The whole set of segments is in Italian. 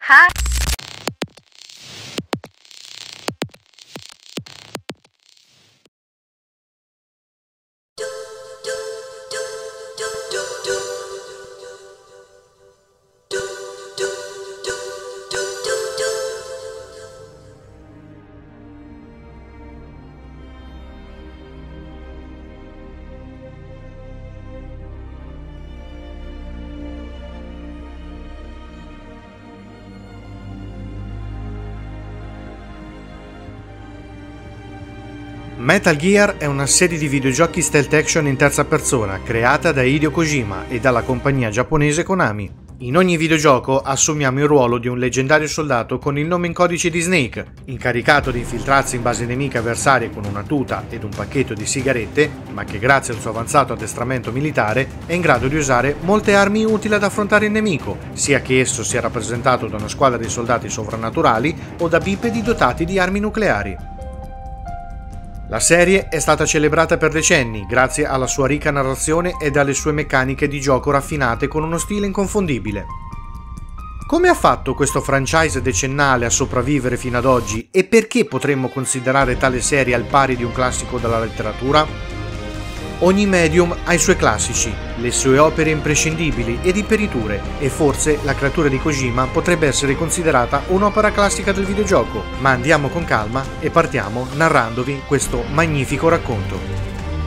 Hi. Metal Gear è una serie di videogiochi stealth action in terza persona creata da Hideo Kojima e dalla compagnia giapponese Konami. In ogni videogioco assumiamo il ruolo di un leggendario soldato con il nome in codice di Snake, incaricato di infiltrarsi in basi nemiche avversarie con una tuta ed un pacchetto di sigarette, ma che grazie al suo avanzato addestramento militare è in grado di usare molte armi utili ad affrontare il nemico, sia che esso sia rappresentato da una squadra di soldati sovrannaturali o da bipedi dotati di armi nucleari. La serie è stata celebrata per decenni grazie alla sua ricca narrazione ed alle sue meccaniche di gioco raffinate con uno stile inconfondibile. Come ha fatto questo franchise decennale a sopravvivere fino ad oggi e perché potremmo considerare tale serie al pari di un classico della letteratura? Ogni medium ha i suoi classici, le sue opere imprescindibili ed imperiture, e forse la creatura di Kojima potrebbe essere considerata un'opera classica del videogioco, ma andiamo con calma e partiamo narrandovi questo magnifico racconto.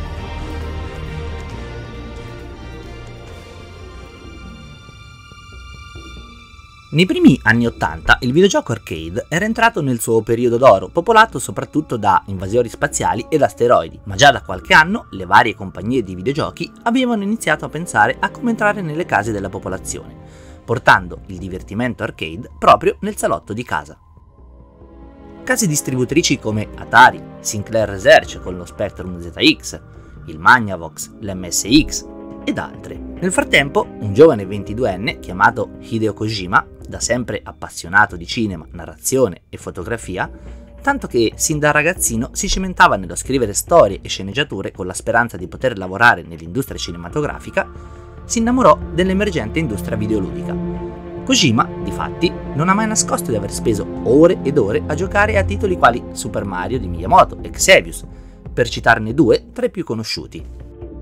Nei primi anni 80 il videogioco arcade era entrato nel suo periodo d'oro, popolato soprattutto da invasioni spaziali ed asteroidi, ma già da qualche anno le varie compagnie di videogiochi avevano iniziato a pensare a come entrare nelle case della popolazione, portando il divertimento arcade proprio nel salotto di casa. Case distributrici come Atari, Sinclair Research con lo Spectrum ZX, il Magnavox, l'MSX ed altre. Nel frattempo, un giovane 22enne chiamato Hideo Kojima, da sempre appassionato di cinema, narrazione e fotografia, tanto che sin da ragazzino si cimentava nello scrivere storie e sceneggiature con la speranza di poter lavorare nell'industria cinematografica, si innamorò dell'emergente industria videoludica. Kojima, difatti, non ha mai nascosto di aver speso ore ed ore a giocare a titoli quali Super Mario di Miyamoto e Xevious, per citarne due tra i più conosciuti.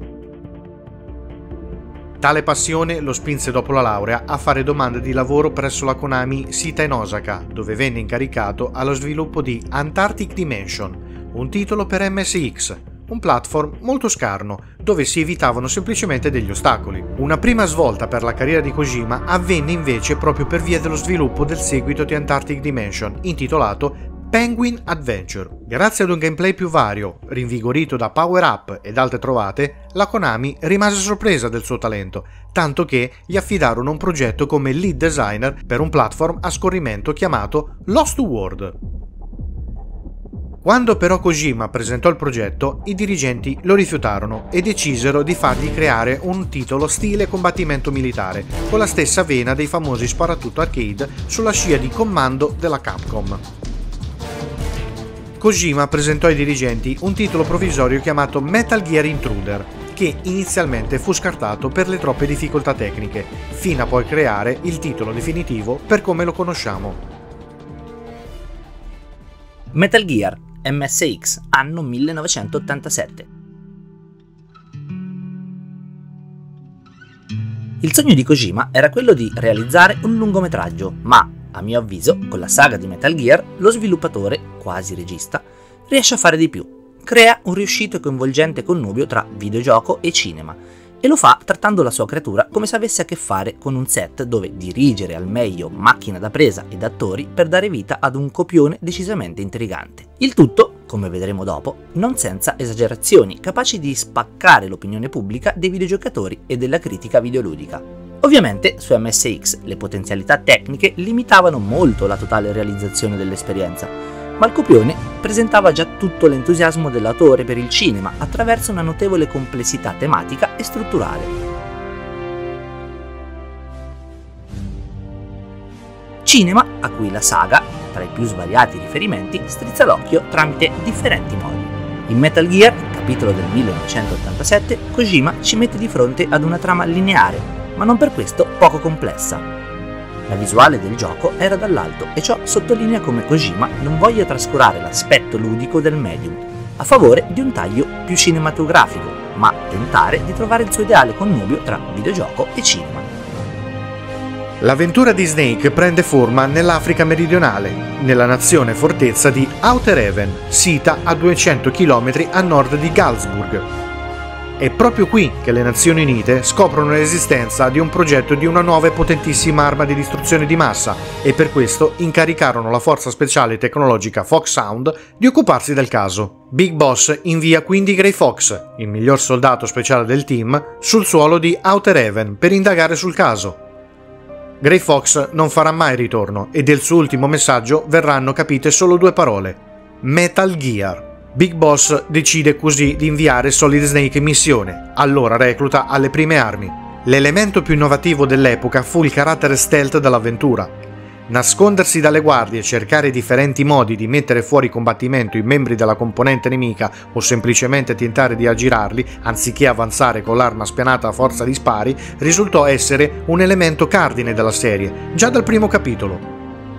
Tale passione lo spinse dopo la laurea a fare domande di lavoro presso la Konami sita in Osaka, dove venne incaricato allo sviluppo di Antarctic Dimension, un titolo per MSX, un platform molto scarno, dove si evitavano semplicemente degli ostacoli. Una prima svolta per la carriera di Kojima avvenne invece proprio per via dello sviluppo del seguito di Antarctic Dimension, intitolato Penguin Adventure. Grazie ad un gameplay più vario, rinvigorito da power-up ed altre trovate, la Konami rimase sorpresa del suo talento, tanto che gli affidarono un progetto come lead designer per un platform a scorrimento chiamato Lost World. Quando però Kojima presentò il progetto, i dirigenti lo rifiutarono e decisero di fargli creare un titolo stile combattimento militare, con la stessa vena dei famosi sparatutto arcade sulla scia di comando della Capcom. Kojima presentò ai dirigenti un titolo provvisorio chiamato Metal Gear Intruder, che inizialmente fu scartato per le troppe difficoltà tecniche, fino a poi creare il titolo definitivo per come lo conosciamo. Metal Gear MSX, anno 1987. Il sogno di Kojima era quello di realizzare un lungometraggio, ma a mio avviso, con la saga di Metal Gear, lo sviluppatore, quasi regista, riesce a fare di più. Crea un riuscito e coinvolgente connubio tra videogioco e cinema, e lo fa trattando la sua creatura come se avesse a che fare con un set dove dirigere al meglio macchina da presa ed attori per dare vita ad un copione decisamente intrigante. Il tutto, come vedremo dopo, non senza esagerazioni, capaci di spaccare l'opinione pubblica dei videogiocatori e della critica videoludica. Ovviamente su MSX le potenzialità tecniche limitavano molto la totale realizzazione dell'esperienza, ma il copione presentava già tutto l'entusiasmo dell'autore per il cinema attraverso una notevole complessità tematica e strutturale. Cinema a cui la saga, tra i più svariati riferimenti, strizza l'occhio tramite differenti modi. In Metal Gear, capitolo del 1987, Kojima ci mette di fronte ad una trama lineare, ma non per questo poco complessa. La visuale del gioco era dall'alto e ciò sottolinea come Kojima non voglia trascurare l'aspetto ludico del medium, a favore di un taglio più cinematografico, ma tentare di trovare il suo ideale connubio tra videogioco e cinema. L'avventura di Snake prende forma nell'Africa meridionale, nella nazione fortezza di Outer Heaven, sita a 200 km a nord di Galsburg. È proprio qui che le Nazioni Unite scoprono l'esistenza di un progetto di una nuova e potentissima arma di distruzione di massa e per questo incaricarono la forza speciale tecnologica Fox Sound di occuparsi del caso. Big Boss invia quindi Gray Fox, il miglior soldato speciale del team, sul suolo di Outer Heaven per indagare sul caso. Gray Fox non farà mai ritorno e del suo ultimo messaggio verranno capite solo 2 parole: Metal Gear. Big Boss decide così di inviare Solid Snake in missione, allora recluta alle prime armi. L'elemento più innovativo dell'epoca fu il carattere stealth dell'avventura. Nascondersi dalle guardie e cercare differenti modi di mettere fuori combattimento i membri della componente nemica o semplicemente tentare di aggirarli, anziché avanzare con l'arma spianata a forza di spari, risultò essere un elemento cardine della serie, già dal primo capitolo.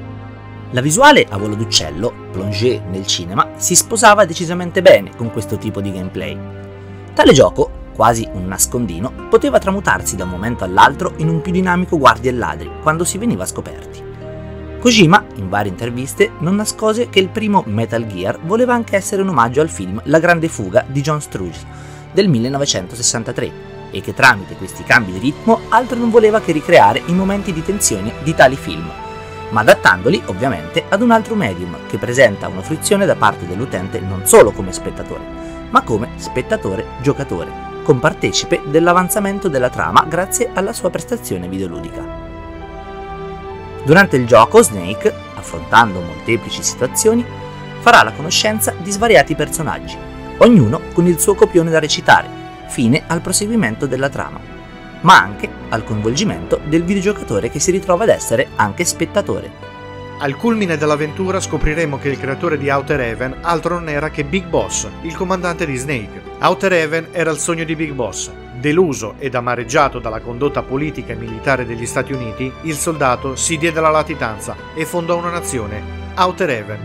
La visuale a volo d'uccello, plongée nel cinema, si sposava decisamente bene con questo tipo di gameplay. Tale gioco, quasi un nascondino, poteva tramutarsi da un momento all'altro in un più dinamico guardie e ladri quando si veniva scoperti. Kojima, in varie interviste, non nascose che il primo Metal Gear voleva anche essere un omaggio al film La grande fuga di John Sturges del 1963 e che tramite questi cambi di ritmo altro non voleva che ricreare i momenti di tensione di tali film, ma adattandoli ovviamente ad un altro medium che presenta una fruizione da parte dell'utente non solo come spettatore, ma come spettatore-giocatore, compartecipe dell'avanzamento della trama grazie alla sua prestazione videoludica. Durante il gioco Snake, affrontando molteplici situazioni, farà la conoscenza di svariati personaggi, ognuno con il suo copione da recitare, fine al proseguimento della trama, ma anche al coinvolgimento del videogiocatore che si ritrova ad essere anche spettatore. Al culmine dell'avventura scopriremo che il creatore di Outer Heaven altro non era che Big Boss, il comandante di Snake. Outer Heaven era il sogno di Big Boss. Deluso ed amareggiato dalla condotta politica e militare degli Stati Uniti, il soldato si diede alla latitanza e fondò una nazione, Outer Heaven.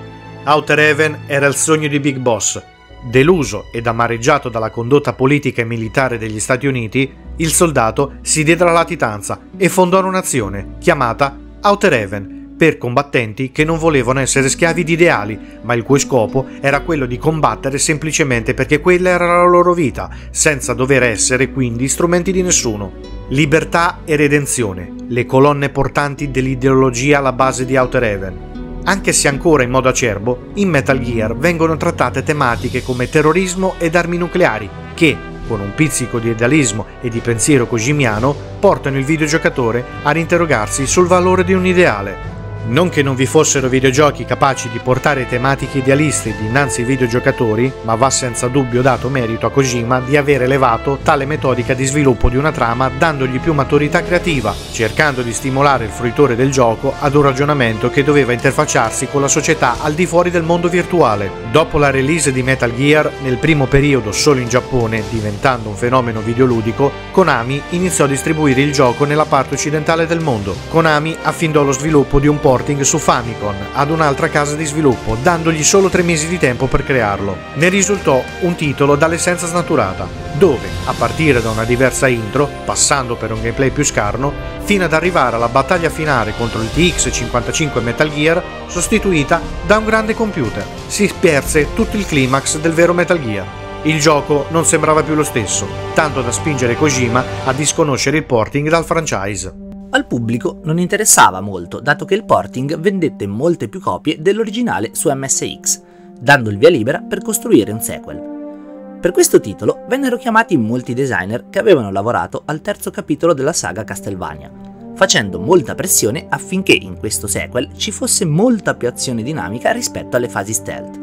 Outer Heaven era il sogno di Big Boss. Deluso ed amareggiato dalla condotta politica e militare degli Stati Uniti, il soldato si diede alla latitanza e fondò una nazione, chiamata Outer Heaven, per combattenti che non volevano essere schiavi di ideali, ma il cui scopo era quello di combattere semplicemente perché quella era la loro vita, senza dover essere quindi strumenti di nessuno. Libertà e redenzione, le colonne portanti dell'ideologia alla base di Outer Heaven. Anche se ancora in modo acerbo, in Metal Gear vengono trattate tematiche come terrorismo ed armi nucleari, che, con un pizzico di idealismo e di pensiero kojimiano, portano il videogiocatore a interrogarsi sul valore di un ideale. Non che non vi fossero videogiochi capaci di portare tematiche idealiste dinanzi ai videogiocatori, ma va senza dubbio dato merito a Kojima di aver elevato tale metodica di sviluppo di una trama dandogli più maturità creativa, cercando di stimolare il fruitore del gioco ad un ragionamento che doveva interfacciarsi con la società al di fuori del mondo virtuale. Dopo la release di Metal Gear, nel primo periodo solo in Giappone, diventando un fenomeno videoludico, Konami iniziò a distribuire il gioco nella parte occidentale del mondo. Konami affidò lo sviluppo di un porting su Famicom ad un'altra casa di sviluppo, dandogli solo 3 mesi di tempo per crearlo. Ne risultò un titolo dall'essenza snaturata, dove, a partire da una diversa intro, passando per un gameplay più scarno, fino ad arrivare alla battaglia finale contro il TX-55 Metal Gear, sostituita da un grande computer, si perse tutto il climax del vero Metal Gear. Il gioco non sembrava più lo stesso, tanto da spingere Kojima a disconoscere il porting dal franchise. Al pubblico non interessava molto, dato che il porting vendette molte più copie dell'originale su MSX, dando il via libera per costruire un sequel. Per questo titolo vennero chiamati molti designer che avevano lavorato al terzo capitolo della saga Castlevania, facendo molta pressione affinché in questo sequel ci fosse molta più azione dinamica rispetto alle fasi stealth.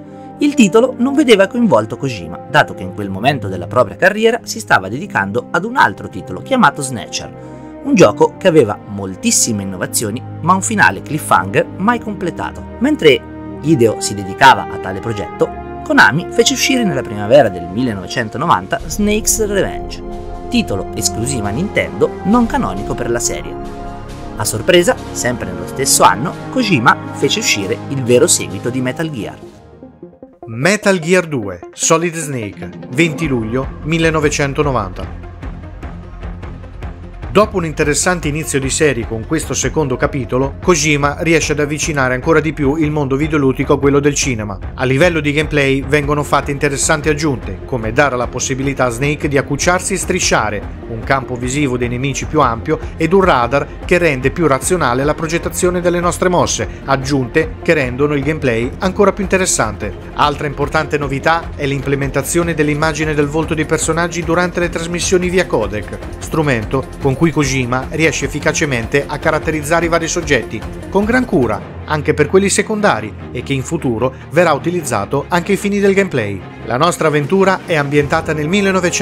Il titolo non vedeva coinvolto Kojima, dato che in quel momento della propria carriera si stava dedicando ad un altro titolo chiamato Snatcher, un gioco che aveva moltissime innovazioni ma un finale cliffhanger mai completato. Mentre Hideo si dedicava a tale progetto, Konami fece uscire nella primavera del 1990 Snake's Revenge, titolo esclusiva Nintendo non canonico per la serie. A sorpresa, sempre nello stesso anno, Kojima fece uscire il vero seguito di Metal Gear. Metal Gear 2 Solid Snake, 20 luglio 1990. Dopo un interessante inizio di serie con questo secondo capitolo, Kojima riesce ad avvicinare ancora di più il mondo videoludico a quello del cinema. A livello di gameplay vengono fatte interessanti aggiunte, come dare la possibilità a Snake di accucciarsi e strisciare, un campo visivo dei nemici più ampio ed un radar che rende più razionale la progettazione delle nostre mosse, aggiunte che rendono il gameplay ancora più interessante. Altra importante novità è l'implementazione dell'immagine del volto dei personaggi durante le trasmissioni via codec, strumento con cui Kojima riesce efficacemente a caratterizzare i vari soggetti, con gran cura, anche per quelli secondari, e che in futuro verrà utilizzato anche ai fini del gameplay. La nostra avventura è ambientata nel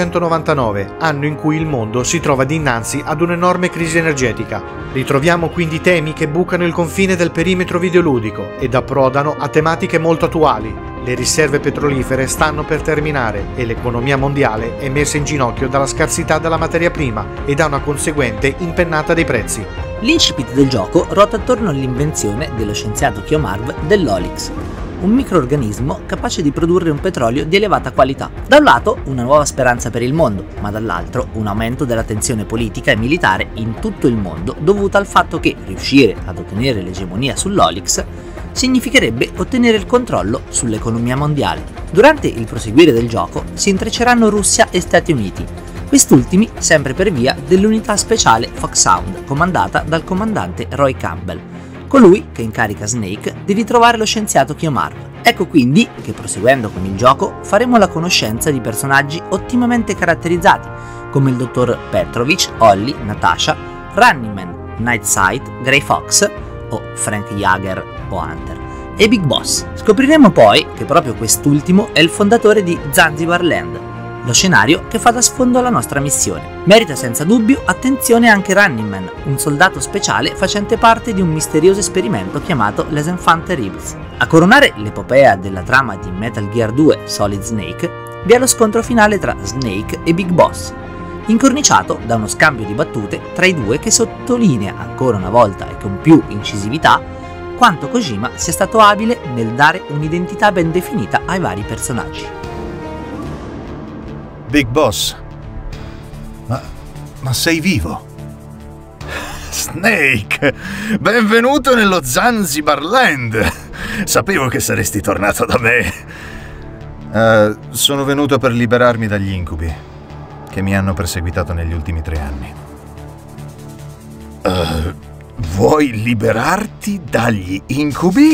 1999, anno in cui il mondo si trova dinanzi ad un'enorme crisi energetica. Ritroviamo quindi temi che bucano il confine del perimetro videoludico ed approdano a tematiche molto attuali. Le riserve petrolifere stanno per terminare e l'economia mondiale è messa in ginocchio dalla scarsità della materia prima e da una conseguente impennata dei prezzi. L'incipit del gioco ruota attorno all'invenzione dello scienziato Kiomarv dell'Olix, un microorganismo capace di produrre un petrolio di elevata qualità. Da un lato una nuova speranza per il mondo, ma dall'altro un aumento della tensione politica e militare in tutto il mondo dovuta al fatto che riuscire ad ottenere l'egemonia sull'Olix significherebbe ottenere il controllo sull'economia mondiale. Durante il proseguire del gioco si intrecceranno Russia e Stati Uniti, quest'ultimi sempre per via dell'unità speciale Foxhound comandata dal comandante Roy Campbell, colui che incarica Snake di ritrovare lo scienziato Kiomarv. Ecco quindi che proseguendo con il gioco faremo la conoscenza di personaggi ottimamente caratterizzati come il dottor Petrovich, Holly, Natasha, Running Man, Nightside, Grey Fox o Frank Jaeger o Hunter e Big Boss. Scopriremo poi che proprio quest'ultimo è il fondatore di Zanzibar Land, lo scenario che fa da sfondo alla nostra missione. Merita senza dubbio attenzione anche Running Man, un soldato speciale facente parte di un misterioso esperimento chiamato Les Enfants Terribles. A coronare l'epopea della trama di Metal Gear 2 Solid Snake vi è lo scontro finale tra Snake e Big Boss, incorniciato da uno scambio di battute tra i due che sottolinea ancora una volta e con più incisività quanto Kojima sia stato abile nel dare un'identità ben definita ai vari personaggi. Big Boss, ma sei vivo? Snake, benvenuto nello Zanzibar Land. Sapevo che saresti tornato da me. Sono venuto per liberarmi dagli incubi che mi hanno perseguitato negli ultimi 3 anni. Vuoi liberarti dagli incubi?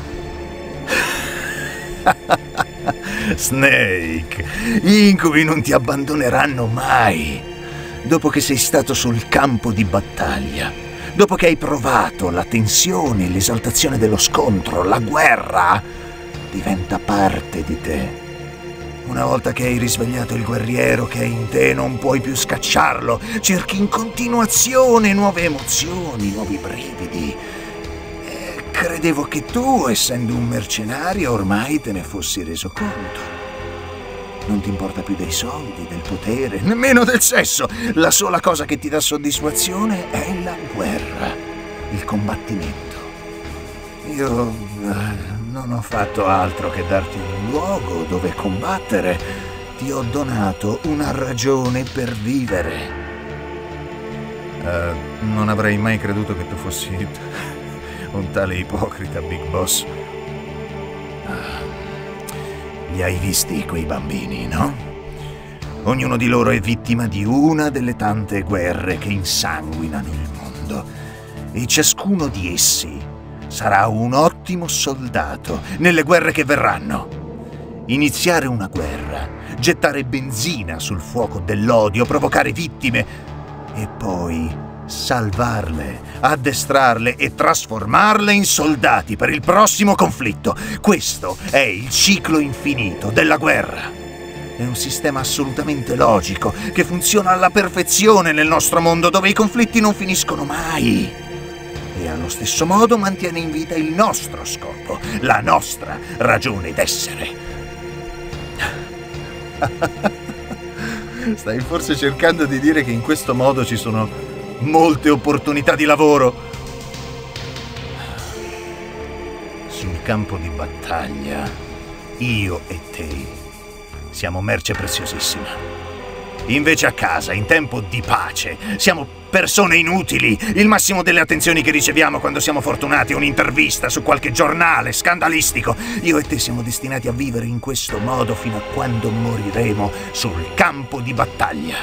Snake, gli incubi non ti abbandoneranno mai. Dopo che sei stato sul campo di battaglia, dopo che hai provato la tensione, l'esaltazione dello scontro, la guerra, diventa parte di te. Una volta che hai risvegliato il guerriero che è in te, non puoi più scacciarlo. Cerchi in continuazione nuove emozioni, nuovi brividi. Credevo che tu, essendo un mercenario, ormai te ne fossi reso conto. Non ti importa più dei soldi, del potere, nemmeno del sesso. La sola cosa che ti dà soddisfazione è la guerra, il combattimento. Io non ho fatto altro che darti un luogo dove combattere. Ti ho donato una ragione per vivere. Non avrei mai creduto che tu fossi un tale ipocrita, Big Boss. Li hai visti quei bambini, no? Ognuno di loro è vittima di una delle tante guerre che insanguinano il mondo. E ciascuno di essi sarà un ottimo soldato nelle guerre che verranno. Iniziare una guerra, gettare benzina sul fuoco dell'odio, provocare vittime e poi salvarle, addestrarle e trasformarle in soldati per il prossimo conflitto. Questo è il ciclo infinito della guerra. È un sistema assolutamente logico che funziona alla perfezione nel nostro mondo, dove i conflitti non finiscono mai. E allo stesso modo mantiene in vita il nostro scopo, la nostra ragione d'essere. Stai forse cercando di dire che in questo modo ci sono molte opportunità di lavoro. Sul campo di battaglia, io e te siamo merce preziosissima. Invece a casa, in tempo di pace, siamo persone inutili. Il massimo delle attenzioni che riceviamo quando siamo fortunati è un'intervista su qualche giornale scandalistico. Io e te siamo destinati a vivere in questo modo fino a quando moriremo sul campo di battaglia.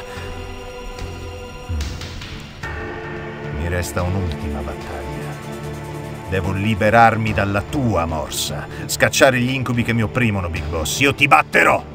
Mi resta un'ultima battaglia. Devo liberarmi dalla tua morsa, scacciare gli incubi che mi opprimono, Big Boss. Io ti batterò!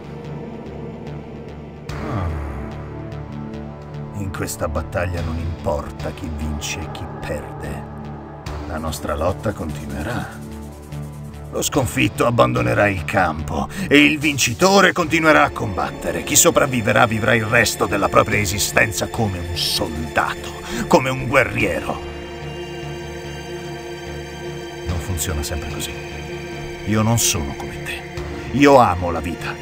In questa battaglia non importa chi vince e chi perde. La nostra lotta continuerà. Lo sconfitto abbandonerà il campo e il vincitore continuerà a combattere. Chi sopravviverà vivrà il resto della propria esistenza come un soldato, come un guerriero. Non funziona sempre così. Io non sono come te. Io amo la vita.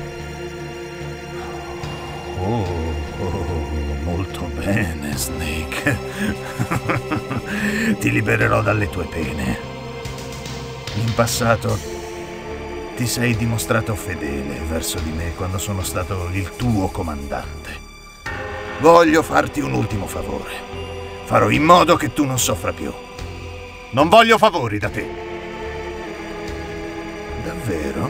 Molto bene, Snake. Ti libererò dalle tue pene. In passato ti sei dimostrato fedele verso di me quando sono stato il tuo comandante. Voglio farti un ultimo favore. Farò in modo che tu non soffra più. Non voglio favori da te. Davvero?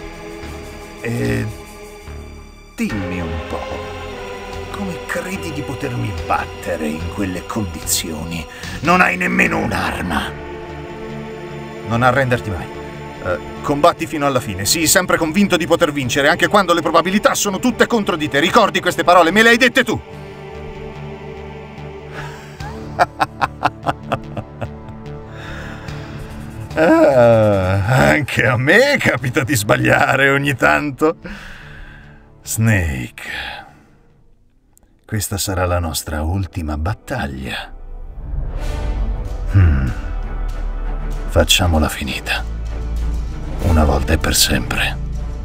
E dimmi un po'. Come credi di potermi battere in quelle condizioni? Non hai nemmeno un'arma. Non arrenderti mai. Combatti fino alla fine. Sii sempre convinto di poter vincere, anche quando le probabilità sono tutte contro di te. Ricordi queste parole? Me le hai dette tu. Anche a me capita di sbagliare ogni tanto. Snake. Questa sarà la nostra ultima battaglia. Facciamola finita. Una volta e per sempre.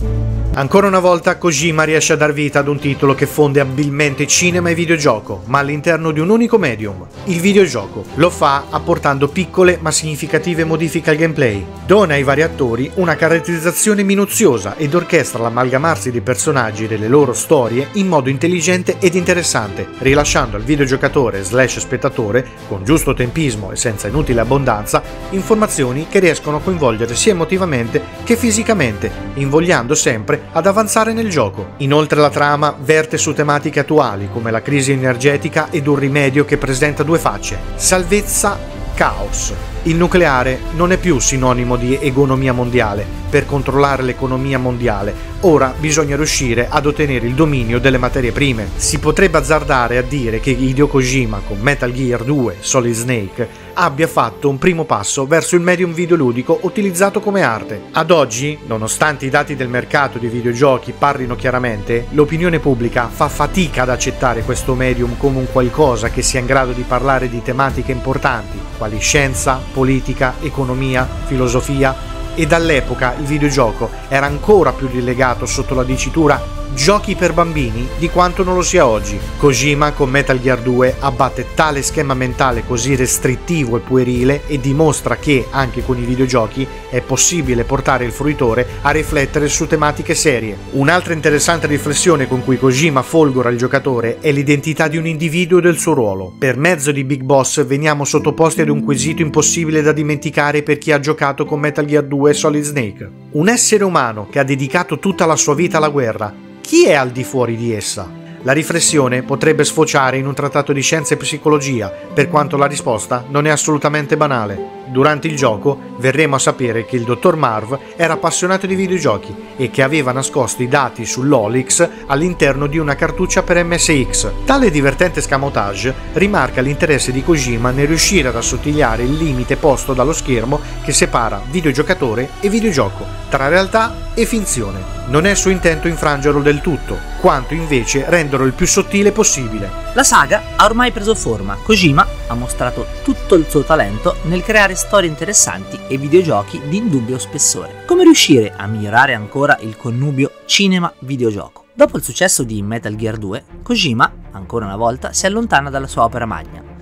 Ancora una volta Kojima riesce a dar vita ad un titolo che fonde abilmente cinema e videogioco, ma all'interno di un unico medium, il videogioco. Lo fa apportando piccole ma significative modifiche al gameplay. Dona ai vari attori una caratterizzazione minuziosa ed orchestra l'amalgamarsi dei personaggi e delle loro storie in modo intelligente ed interessante, rilasciando al videogiocatore / spettatore, con giusto tempismo e senza inutile abbondanza, informazioni che riescono a coinvolgere sia emotivamente che fisicamente, invogliando sempre ad avanzare nel gioco. Inoltre la trama verte su tematiche attuali come la crisi energetica ed un rimedio che presenta due facce: salvezza, caos. Il nucleare non è più sinonimo di economia mondiale. Per controllare l'economia mondiale, ora bisogna riuscire ad ottenere il dominio delle materie prime. Si potrebbe azzardare a dire che Hideo Kojima con Metal Gear 2 Solid Snake abbia fatto un primo passo verso il medium videoludico utilizzato come arte. Ad oggi, nonostante i dati del mercato dei videogiochi parlino chiaramente, l'opinione pubblica fa fatica ad accettare questo medium come un qualcosa che sia in grado di parlare di tematiche importanti, quali scienza, politica, economia, filosofia, e dall'epoca il videogioco era ancora più rilegato sotto la dicitura giochi per bambini di quanto non lo sia oggi. Kojima con Metal Gear 2 abbatte tale schema mentale così restrittivo e puerile e dimostra che anche con i videogiochi è possibile portare il fruitore a riflettere su tematiche serie. Un'altra interessante riflessione con cui Kojima folgora il giocatore è l'identità di un individuo e del suo ruolo. Per mezzo di Big Boss veniamo sottoposti ad un quesito impossibile da dimenticare per chi ha giocato con Metal Gear 2 Solid Snake. Un essere umano che ha dedicato tutta la sua vita alla guerra, chi è al di fuori di essa? La riflessione potrebbe sfociare in un trattato di scienza e psicologia, per quanto la risposta non è assolutamente banale. Durante il gioco verremo a sapere che il dottor Marv era appassionato di videogiochi e che aveva nascosto i dati sull'Olix all'interno di una cartuccia per MSX. Tale divertente escamotage rimarca l'interesse di Kojima nel riuscire ad assottigliare il limite posto dallo schermo che separa videogiocatore e videogioco, tra realtà e finzione. Non è suo intento infrangerlo del tutto, quanto invece renderlo il più sottile possibile. La saga ha ormai preso forma. Kojima ha mostrato tutto il suo talento nel creare storie interessanti e videogiochi di indubbio spessore. Come riuscire a migliorare ancora il connubio cinema-videogioco? Dopo il successo di Metal Gear 2, Kojima, ancora una volta, si allontana dalla sua opera magna.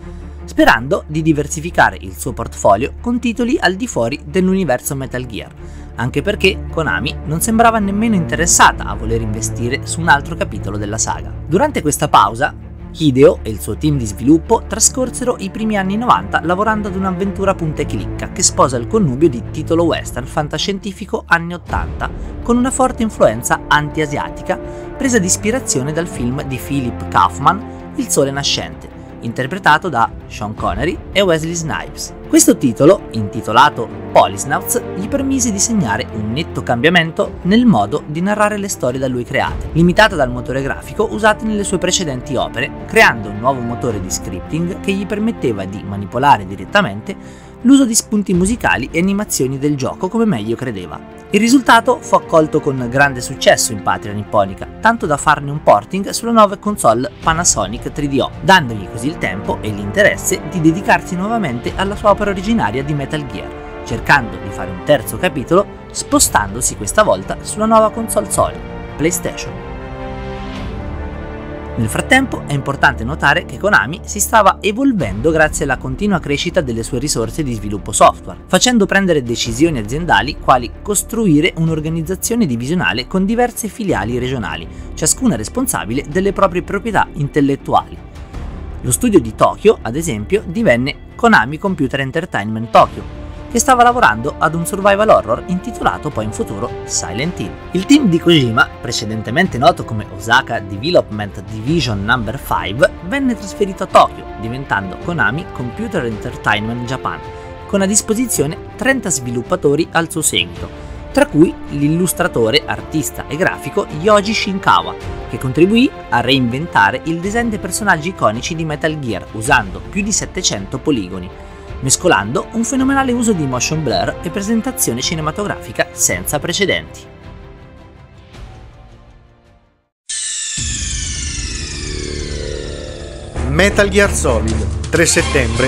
sperando di diversificare il suo portfolio con titoli al di fuori dell'universo Metal Gear, anche perché Konami non sembrava nemmeno interessata a voler investire su un altro capitolo della saga. Durante questa pausa, Hideo e il suo team di sviluppo trascorsero i primi anni 90 lavorando ad un'avventura punta e clicca che sposa il connubio di titolo western fantascientifico anni 80 con una forte influenza anti-asiatica presa di ispirazione dal film di Philip Kaufman Il Sole Nascente, interpretato da Sean Connery e Wesley Snipes. Questo titolo, intitolato Polysnauts, gli permise di segnare un netto cambiamento nel modo di narrare le storie da lui create, limitata dal motore grafico usato nelle sue precedenti opere, creando un nuovo motore di scripting che gli permetteva di manipolare direttamente l'uso di spunti musicali e animazioni del gioco come meglio credeva. Il risultato fu accolto con grande successo in patria nipponica, tanto da farne un porting sulla nuova console Panasonic 3DO, dandogli così il tempo e l'interesse di dedicarsi nuovamente alla sua opera originaria di Metal Gear, cercando di fare un terzo capitolo spostandosi questa volta sulla nuova console Sony, PlayStation. Nel frattempo è importante notare che Konami si stava evolvendo grazie alla continua crescita delle sue risorse di sviluppo software, facendo prendere decisioni aziendali quali costruire un'organizzazione divisionale con diverse filiali regionali, ciascuna responsabile delle proprie proprietà intellettuali. Lo studio di Tokyo, ad esempio, divenne Konami Computer Entertainment Tokyo, che stava lavorando ad un survival horror intitolato poi in futuro Silent Hill. Il team di Kojima, precedentemente noto come Osaka Development Division No. 5, venne trasferito a Tokyo, diventando Konami Computer Entertainment Japan, con a disposizione 30 sviluppatori al suo seguito, tra cui l'illustratore, artista e grafico Yoji Shinkawa, che contribuì a reinventare il design dei personaggi iconici di Metal Gear usando più di 700 poligoni, mescolando un fenomenale uso di motion blur e presentazione cinematografica senza precedenti. Metal Gear Solid, 3 settembre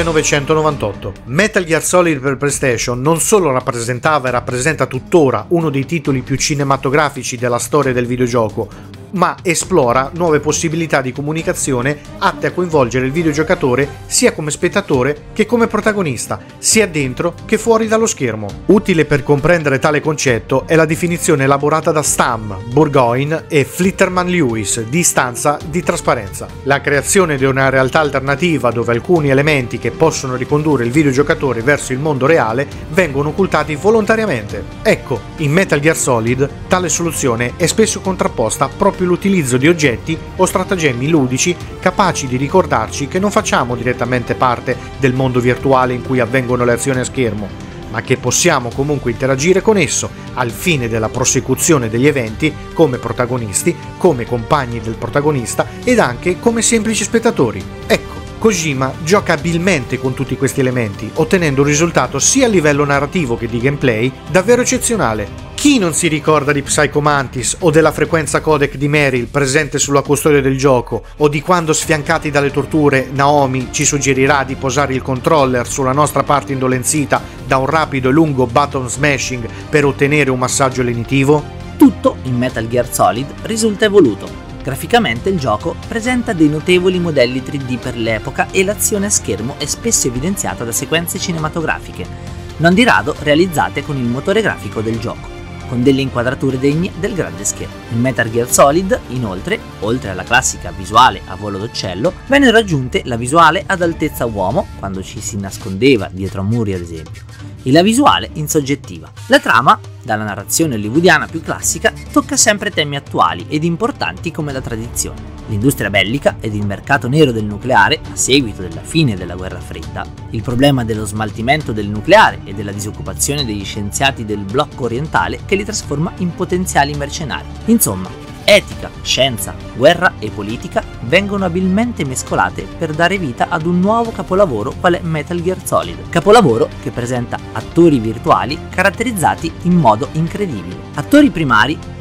1998. Metal Gear Solid per PlayStation non solo rappresentava e rappresenta tuttora uno dei titoli più cinematografici della storia del videogioco, ma esplora nuove possibilità di comunicazione atte a coinvolgere il videogiocatore sia come spettatore che come protagonista, sia dentro che fuori dallo schermo. Utile per comprendere tale concetto è la definizione elaborata da Stam, Burgoyne e Flitterman Lewis di istanza di trasparenza. La creazione di una realtà alternativa dove alcuni elementi che possono ricondurre il videogiocatore verso il mondo reale vengono occultati volontariamente. Ecco, in Metal Gear Solid tale soluzione è spesso contrapposta proprio l'utilizzo di oggetti o stratagemmi ludici capaci di ricordarci che non facciamo direttamente parte del mondo virtuale in cui avvengono le azioni a schermo, ma che possiamo comunque interagire con esso al fine della prosecuzione degli eventi come protagonisti, come compagni del protagonista ed anche come semplici spettatori. Ecco, Kojima gioca abilmente con tutti questi elementi, ottenendo un risultato sia a livello narrativo che di gameplay davvero eccezionale. Chi non si ricorda di Psycho Mantis o della frequenza codec di Meryl presente sulla custodia del gioco, o di quando, sfiancati dalle torture, Naomi ci suggerirà di posare il controller sulla nostra parte indolenzita da un rapido e lungo button smashing per ottenere un massaggio lenitivo? Tutto in Metal Gear Solid risulta evoluto. Graficamente il gioco presenta dei notevoli modelli 3D per l'epoca e l'azione a schermo è spesso evidenziata da sequenze cinematografiche, non di rado realizzate con il motore grafico del gioco, con delle inquadrature degne del grande schermo. In Metal Gear Solid, inoltre, oltre alla classica visuale a volo d'uccello, vennero aggiunte la visuale ad altezza uomo, quando ci si nascondeva dietro a muri ad esempio, e la visuale in soggettiva. La trama, dalla narrazione hollywoodiana più classica, tocca sempre temi attuali ed importanti come la tradizione, l'industria bellica ed il mercato nero del nucleare a seguito della fine della guerra fredda, il problema dello smaltimento del nucleare e della disoccupazione degli scienziati del blocco orientale che li trasforma in potenziali mercenari. Insomma, etica, scienza, guerra e politica vengono abilmente mescolate per dare vita ad un nuovo capolavoro quale Metal Gear Solid. Capolavoro che presenta attori virtuali caratterizzati in modo incredibile. Attori primari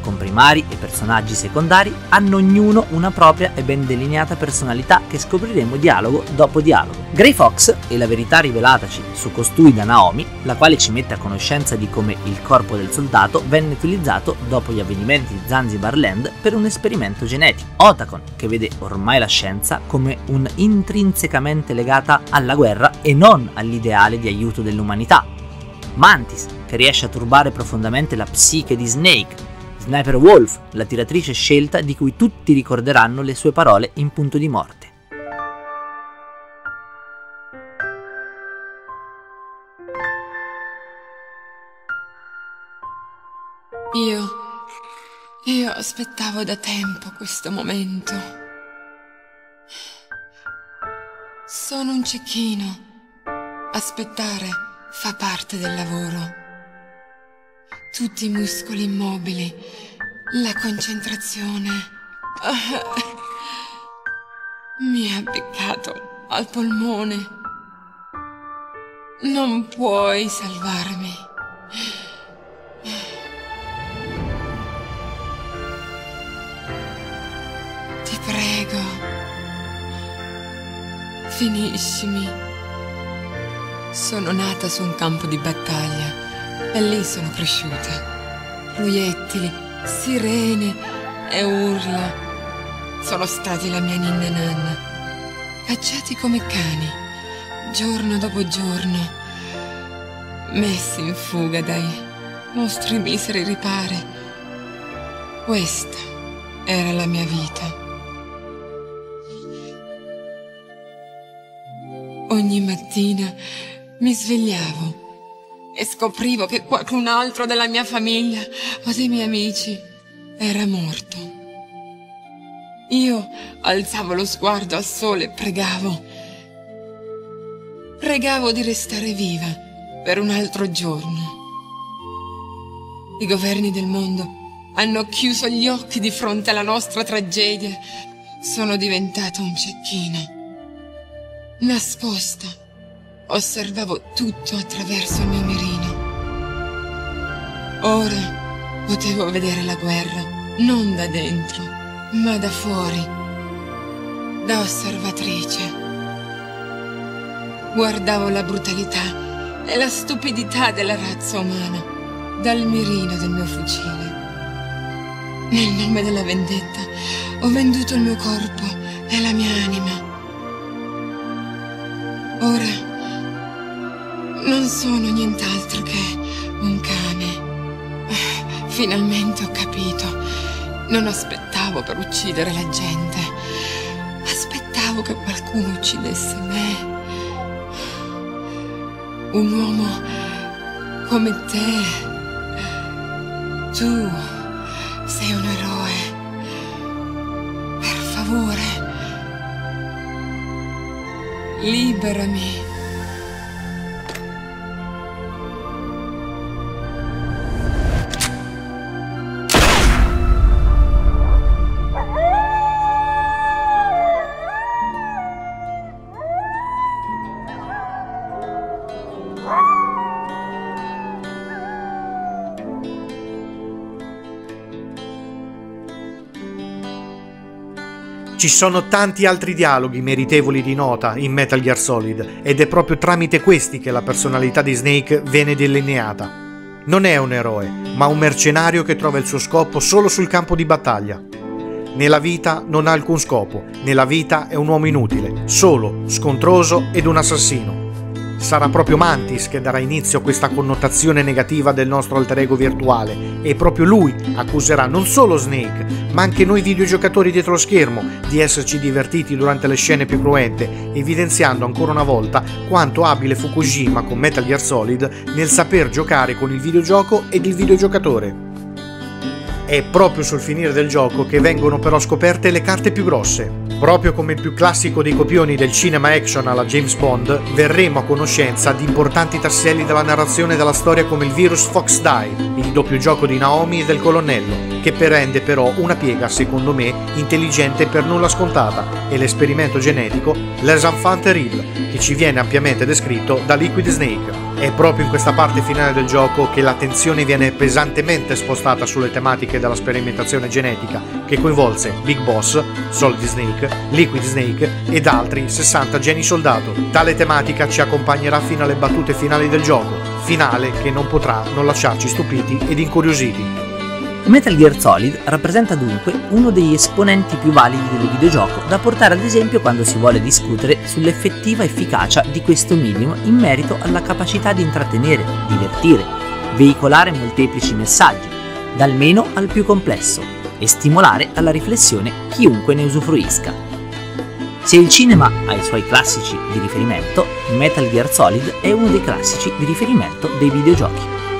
comprimari e personaggi secondari hanno ognuno una propria e ben delineata personalità che scopriremo dialogo dopo dialogo. Gray Fox è la verità rivelataci su costui da Naomi, la quale ci mette a conoscenza di come il corpo del soldato venne utilizzato dopo gli avvenimenti di Zanzibar Land per un esperimento genetico. Otacon, che vede ormai la scienza come un intrinsecamente legata alla guerra e non all'ideale di aiuto dell'umanità. Mantis, che riesce a turbare profondamente la psiche di Snake. Sniper Wolf, la tiratrice scelta di cui tutti ricorderanno le sue parole in punto di morte. Io aspettavo da tempo questo momento. Sono un cecchino. Aspettare fa parte del lavoro. Tutti i muscoli immobili, la concentrazione. Mi ha beccato al polmone. Non puoi salvarmi. Ti prego, finiscimi. Sono nata su un campo di battaglia e lì sono cresciuta. Proiettili, sirene e urla sono stati la mia ninna nanna. Cacciati come cani, giorno dopo giorno, messi in fuga dai nostri miseri ripari. Questa era la mia vita. Ogni mattina mi svegliavo e scoprivo che qualcun altro della mia famiglia o dei miei amici era morto. Io alzavo lo sguardo al sole e pregavo. Pregavo di restare viva per un altro giorno. I governi del mondo hanno chiuso gli occhi di fronte alla nostra tragedia. Sono diventato un cecchino. Nascosta, osservavo tutto attraverso il mio mirino. Ora potevo vedere la guerra, non da dentro, ma da fuori, da osservatrice. Guardavo la brutalità e la stupidità della razza umana dal mirino del mio fucile. Nel nome della vendetta ho venduto il mio corpo e la mia anima. Ora non sono nient'altro che un cane. Finalmente ho capito. Non aspettavo per uccidere la gente. Aspettavo che qualcuno uccidesse me. Un uomo come te. Tu sei un eroe. Per favore. Liberami. Ci sono tanti altri dialoghi meritevoli di nota in Metal Gear Solid ed è proprio tramite questi che la personalità di Snake viene delineata. Non è un eroe, ma un mercenario che trova il suo scopo solo sul campo di battaglia. Nella vita non ha alcun scopo, nella vita è un uomo inutile, solo, scontroso ed un assassino. Sarà proprio Mantis che darà inizio a questa connotazione negativa del nostro alter ego virtuale e proprio lui accuserà non solo Snake, ma anche noi videogiocatori dietro lo schermo di esserci divertiti durante le scene più cruente, evidenziando ancora una volta quanto abile fu Kojima con Metal Gear Solid nel saper giocare con il videogioco ed il videogiocatore. È proprio sul finire del gioco che vengono però scoperte le carte più grosse. Proprio come il più classico dei copioni del cinema action alla James Bond, verremo a conoscenza di importanti tasselli della narrazione della storia come il virus Fox Die, il doppio gioco di Naomi e del colonnello, che che rende però una piega, secondo me, intelligente e per nulla scontata, è l'esperimento genetico Les Enfants Terribles, che ci viene ampiamente descritto da Liquid Snake. È proprio in questa parte finale del gioco che l'attenzione viene pesantemente spostata sulle tematiche della sperimentazione genetica, che coinvolse Big Boss, Solid Snake, Liquid Snake ed altri 60 geni soldato. Tale tematica ci accompagnerà fino alle battute finali del gioco, finale che non potrà non lasciarci stupiti ed incuriositi. Metal Gear Solid rappresenta dunque uno degli esponenti più validi del videogioco da portare ad esempio quando si vuole discutere sull'effettiva efficacia di questo medium in merito alla capacità di intrattenere, divertire, veicolare molteplici messaggi, dal meno al più complesso, e stimolare alla riflessione chiunque ne usufruisca. Se il cinema ha i suoi classici di riferimento, Metal Gear Solid è uno dei classici di riferimento dei videogiochi.